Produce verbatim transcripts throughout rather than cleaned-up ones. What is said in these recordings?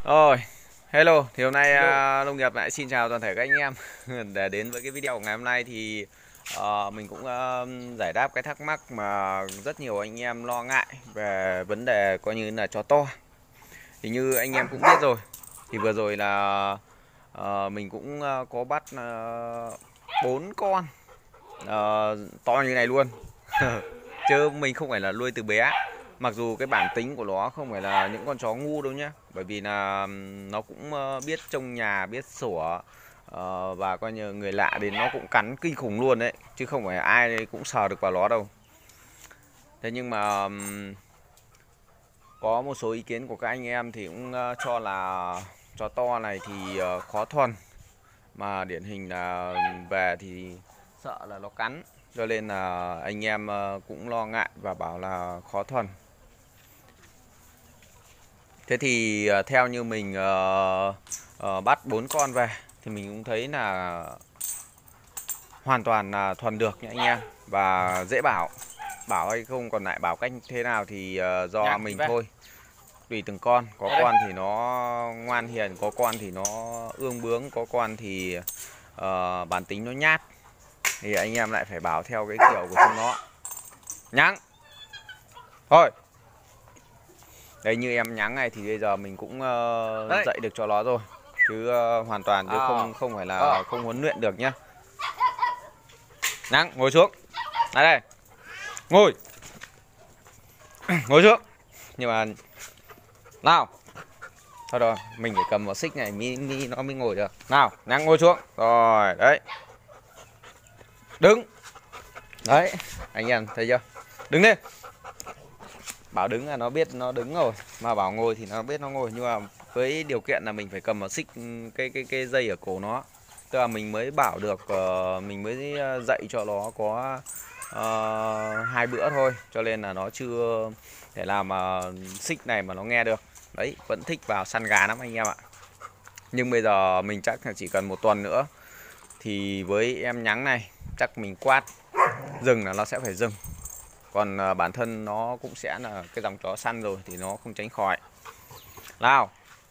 Rồi, hello, thì hôm nay uh, Nông nghiệp lại xin chào toàn thể các anh em. Để đến với cái video của ngày hôm nay thì uh, mình cũng uh, giải đáp cái thắc mắc mà rất nhiều anh em lo ngại về vấn đề coi như là chó to. Thì như anh em cũng biết rồi, thì vừa rồi là uh, mình cũng uh, có bắt bốn uh, con uh, to như này luôn. Chứ mình không phải là nuôi từ bé. Mặc dù cái bản tính của nó không phải là những con chó ngu đâu nhé. Bởi vì là nó cũng biết trông nhà, biết sủa, và coi như người lạ đến nó cũng cắn kinh khủng luôn đấy. Chứ không phải ai cũng sờ được vào nó đâu. Thế nhưng mà có một số ý kiến của các anh em thì cũng cho là chó to này thì khó thuần. Mà điển hình là về thì sợ là nó cắn. Cho nên là anh em cũng lo ngại và bảo là khó thuần. Thế thì theo như mình uh, uh, bắt bốn con về thì mình cũng thấy là hoàn toàn là thuần được nha anh em. Và dễ bảo. Bảo hay không còn lại bảo cách thế nào thì uh, do Nhạc mình thôi. Tùy từng con. Có con thì nó ngoan hiền, có con thì nó ương bướng, có con thì uh, bản tính nó nhát. Thì anh em lại phải bảo theo cái kiểu của chúng nó. Nhắng. Thôi. Đây như em nhắng này thì bây giờ mình cũng uh, dạy được cho nó rồi. Chứ uh, hoàn toàn chứ không không phải là không huấn luyện được nhá. Nhắng, ngồi xuống. Lại đây. Ngồi. Ngồi xuống. Nhưng mà nào. Thôi rồi, mình phải cầm vào xích này mi, mi nó mới ngồi được. Nào, nhắng ngồi xuống. Rồi, đấy. Đứng. Đấy, anh em thấy chưa? Đứng lên. Bảo đứng là nó biết nó đứng rồi, mà bảo ngồi thì nó biết nó ngồi. Nhưng mà với điều kiện là mình phải cầm vào xích cái cái cái dây ở cổ nó, tức là mình mới bảo được uh, mình mới dạy cho nó có uh, hai bữa thôi, cho nên là nó chưa thể làm uh, xích này mà nó nghe được. Đấy, vẫn thích vào săn gà lắm anh em ạ. Nhưng bây giờ mình chắc là chỉ cần một tuần nữa thì với em nhắng này chắc mình quát dừng là nó sẽ phải dừng. Còn uh, bản thân nó cũng sẽ là cái dòng chó săn rồi thì nó không tránh khỏi. Nào.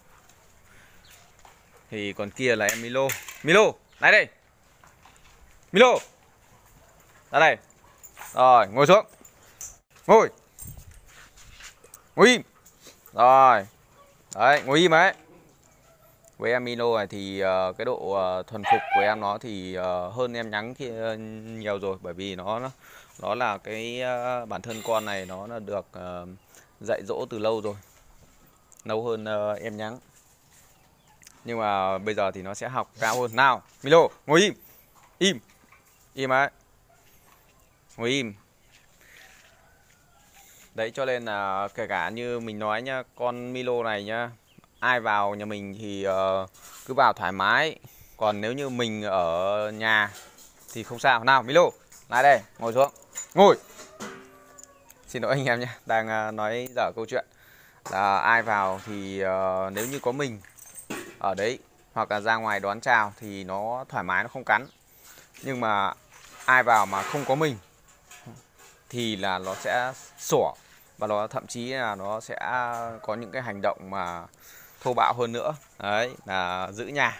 Thì còn kia là em Milo. Milo, lại đây. Milo. Ra đây. Rồi, ngồi xuống. Ngồi. Ngồi im. Rồi. Đấy, ngồi im ấy. Với em Milo này thì uh, cái độ uh, thuần phục của em nó thì uh, hơn em nhắng kia uh, nhiều rồi. Bởi vì nó nó, nó là cái uh, bản thân con này nó là được uh, dạy dỗ từ lâu rồi. Lâu hơn uh, em nhắng. Nhưng mà bây giờ thì nó sẽ học cao hơn. Nào, Milo, ngồi im. Im. Im ấy. Ngồi im. Đấy, cho nên là kể cả như mình nói nhá, con Milo này nhá, ai vào nhà mình thì uh, cứ vào thoải mái. Còn nếu như mình ở nhà thì không sao. Nào Milo, lại đây, ngồi xuống. Ngồi. Xin lỗi anh em nhé, đang uh, nói dở câu chuyện. Là ai vào thì uh, nếu như có mình ở đấy hoặc là ra ngoài đón chào thì nó thoải mái, nó không cắn. Nhưng mà ai vào mà không có mình thì là nó sẽ sủa. Và nó thậm chí là nó sẽ có những cái hành động mà thô bạo hơn nữa. Đấy, là giữ nhà.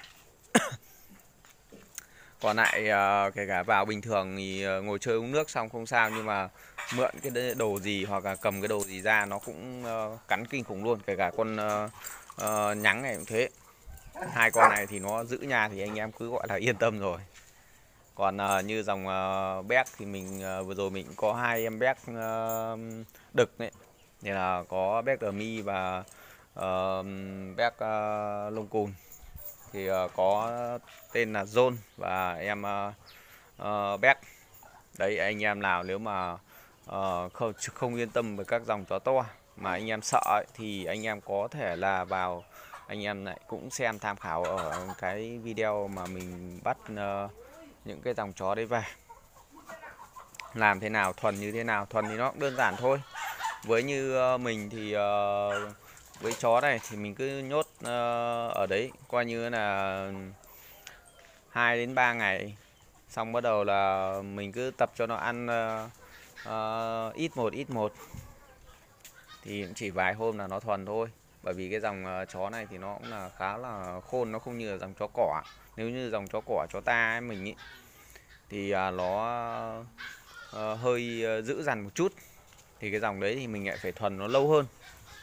Còn lại kể cả vào bình thường thì ngồi chơi uống nước xong không sao. Nhưng mà mượn cái đồ gì hoặc là cầm cái đồ gì ra nó cũng cắn kinh khủng luôn. Kể cả con uh, nhắng này cũng thế. Hai con này thì nó giữ nhà thì anh em cứ gọi là yên tâm rồi. Còn uh, như dòng uh, béc thì mình uh, vừa rồi mình có hai em béc uh, đực đấy. Nên là có béc đờ mi và uh, béc uh, lông cùn. Thì uh, có tên là John và em uh, uh, béc. Đấy, anh em nào nếu mà uh, không, không yên tâm với các dòng chó to mà anh em sợ ấy, thì anh em có thể là vào anh em lại cũng xem tham khảo ở cái video mà mình bắt uh, những cái dòng chó đấy về. Làm thế nào, thuần như thế nào. Thuần thì nó cũng đơn giản thôi. Với như uh, mình thì uh, với chó này thì mình cứ nhốt uh, ở đấy coi như là hai đến ba ngày. Xong bắt đầu là mình cứ tập cho nó ăn uh, uh, ít một ít một. Thì chỉ vài hôm là nó thuần thôi. Bởi vì cái dòng uh, chó này thì nó cũng là khá là khôn, nó không như là dòng chó cỏ. Nếu như dòng chó cỏ chó ta ấy, mình ý, thì uh, nó uh, hơi uh, dữ dằn một chút. Thì cái dòng đấy thì mình lại phải thuần nó lâu hơn.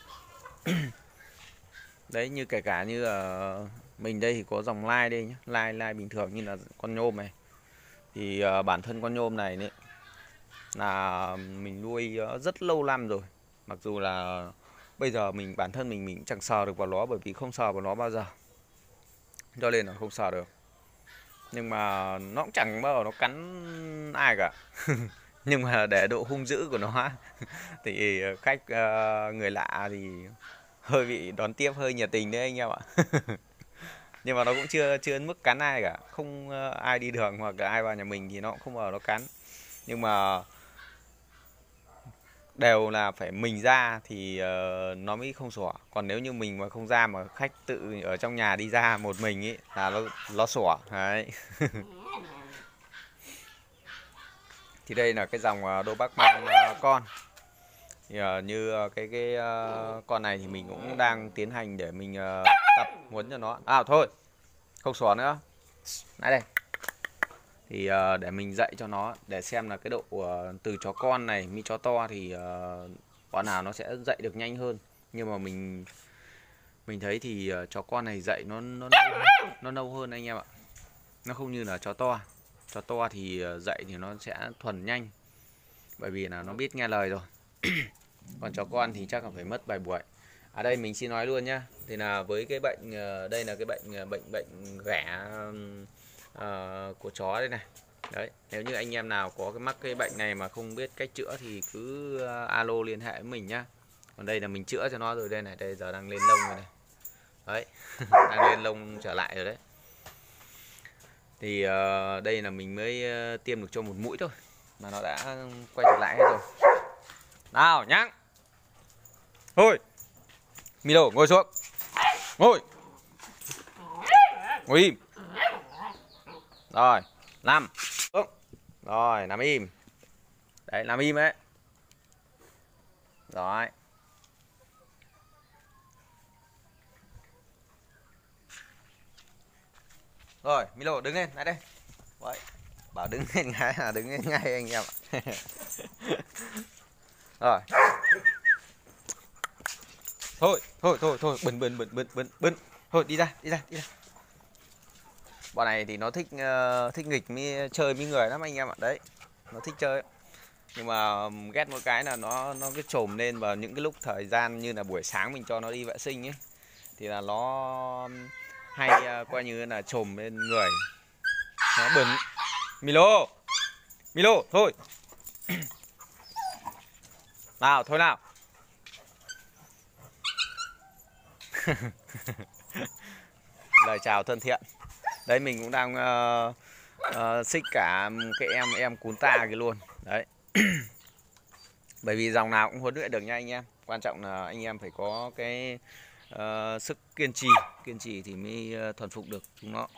Đấy, như kể cả như là mình đây thì có dòng lai đây nhé, lai lai bình thường như là con nhôm này. Thì uh, bản thân con nhôm này, này là mình nuôi uh, rất lâu năm rồi. Mặc dù là bây giờ mình bản thân mình mình chẳng sờ được vào nó, bởi vì không sờ vào nó bao giờ, cho nên là không sờ được. Nhưng mà nó cũng chẳng bao giờ nó cắn ai cả. Nhưng mà để độ hung dữ của nó thì khách uh, người lạ thì hơi bị đón tiếp hơi nhiệt tình đấy anh em ạ. Nhưng mà nó cũng chưa chưa đến mức cắn ai cả. Không uh, ai đi đường hoặc là ai vào nhà mình thì nó cũng không bao giờ nó cắn. Nhưng mà đều là phải mình ra thì uh, nó mới không sủa. Còn nếu như mình mà không ra mà khách tự ở trong nhà đi ra một mình ấy là nó nó sủa đấy. Thì đây là cái dòng uh, Doberman uh, con. Thì, uh, như uh, cái cái uh, con này thì mình cũng đang tiến hành để mình uh, tập huấn cho nó. À thôi, không sủa nữa. Lại đây. Thì uh, để mình dạy cho nó để xem là cái độ uh, từ chó con này mi chó to thì uh, con nào nó sẽ dạy được nhanh hơn. Nhưng mà mình mình thấy thì uh, chó con này dạy nó nó nâu, nó nâu hơn anh em ạ. Nó không như là chó to. Chó to thì uh, dạy thì nó sẽ thuần nhanh, bởi vì là nó biết nghe lời rồi. Còn chó con thì chắc là phải mất vài buổi. Ở đây mình xin nói luôn nhá. Thì là với cái bệnh uh, đây là cái bệnh uh, bệnh bệnh ghẻ uh, của chó đây này. Đấy, nếu như anh em nào có cái mắc cái bệnh này mà không biết cách chữa thì cứ uh, alo liên hệ với mình nhá. Còn đây là mình chữa cho nó rồi đây này, đây giờ đang lên lông rồi này. Đấy, đang lên lông trở lại rồi đấy. Thì uh, đây là mình mới uh, tiêm được cho một mũi thôi mà nó đã quay trở lại hết rồi. Nào nhá. Thôi. Milo ngồi xuống. Ngồi. Ngồi im. Rồi, nằm. Rồi, nằm im. Đấy, nằm im ấy. Rồi. Rồi, Milo đứng lên, lại đây. Vậy. Bảo đứng lên ngay là đứng lên ngay anh em ạ. Rồi. Thôi, thôi, thôi, thôi, bẩn bẩn bẩn bẩn bẩn bẩn. Thôi đi ra, đi ra, đi ra. Bọn này thì nó thích uh, thích nghịch mới chơi với người lắm anh em ạ. Đấy, nó thích chơi. Nhưng mà ghét một cái là nó nó cứ trồm lên vào những cái lúc thời gian như là buổi sáng mình cho nó đi vệ sinh ấy, thì là nó hay uh, coi như là trồm lên người. Nó bẩn. Milo, Milo, thôi. Nào, thôi nào. Lời chào thân thiện. Đấy, mình cũng đang uh, uh, xích cả cái em em cún ta kia luôn. Đấy. Bởi vì dòng nào cũng huấn luyện được nha anh em. Quan trọng là anh em phải có cái uh, sức kiên trì. Kiên trì thì mới uh, thuần phục được chúng nó.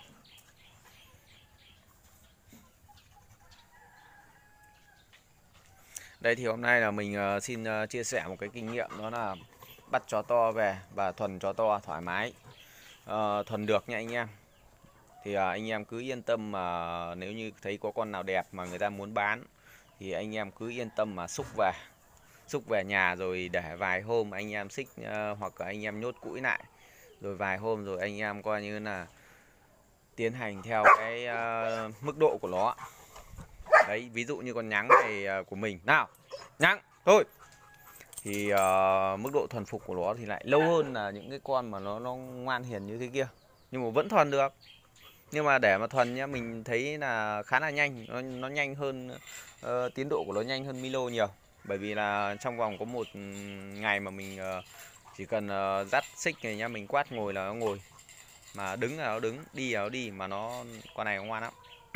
Đây thì hôm nay là mình uh, xin uh, chia sẻ một cái kinh nghiệm, đó là bắt chó to về và thuần chó to thoải mái. Uh, thuần được nha anh em. Thì uh, anh em cứ yên tâm mà nếu như thấy có con nào đẹp mà người ta muốn bán thì anh em cứ yên tâm mà xúc về. Xúc về nhà rồi để vài hôm anh em xích uh, hoặc là anh em nhốt cũi lại. Rồi vài hôm rồi anh em coi như là tiến hành theo cái uh, mức độ của nó. Đấy, ví dụ như con nhắng này uh, của mình. Nào, nhắng, thôi. Thì uh, mức độ thuần phục của nó thì lại lâu hơn là những cái con mà nó, nó ngoan hiền như thế kia. Nhưng mà vẫn thuần được. Nhưng mà để mà thuần nhá, mình thấy là khá là nhanh. Nó, nó nhanh hơn, uh, tiến độ của nó nhanh hơn Milo nhiều. Bởi vì là trong vòng có một ngày mà mình uh, chỉ cần uh, dắt xích này nhá, mình quát ngồi là nó ngồi. Mà đứng là nó đứng, đi là nó đi. Mà nó, con này nó ngoan lắm.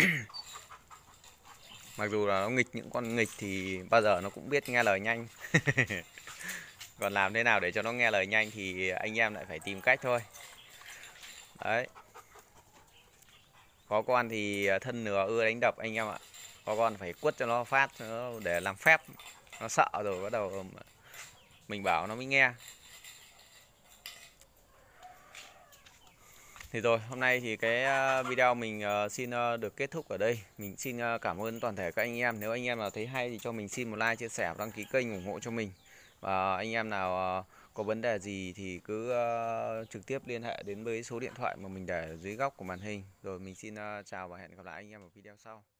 Mặc dù là nó nghịch, những con nghịch thì bao giờ nó cũng biết nghe lời nhanh. Còn làm thế nào để cho nó nghe lời nhanh thì anh em lại phải tìm cách thôi. Đấy. Có con thì thân nửa ưa đánh đập anh em ạ. Có con phải quất cho nó phát để làm phép. Nó sợ rồi bắt đầu mình bảo nó mới nghe. Thì rồi, hôm nay thì cái ờ, video mình ờ, xin ờ, được kết thúc ở đây. Mình xin ờ, cảm ơn toàn thể các anh em. Nếu anh em nào thấy hay thì cho mình xin một like, chia sẻ, đăng ký kênh ủng hộ cho mình. Và anh em nào ờ, có vấn đề gì thì cứ ờ, trực tiếp liên hệ đến với số điện thoại mà mình để ở dưới góc của màn hình. Rồi mình xin ờ, chào và hẹn gặp lại anh em ở video sau.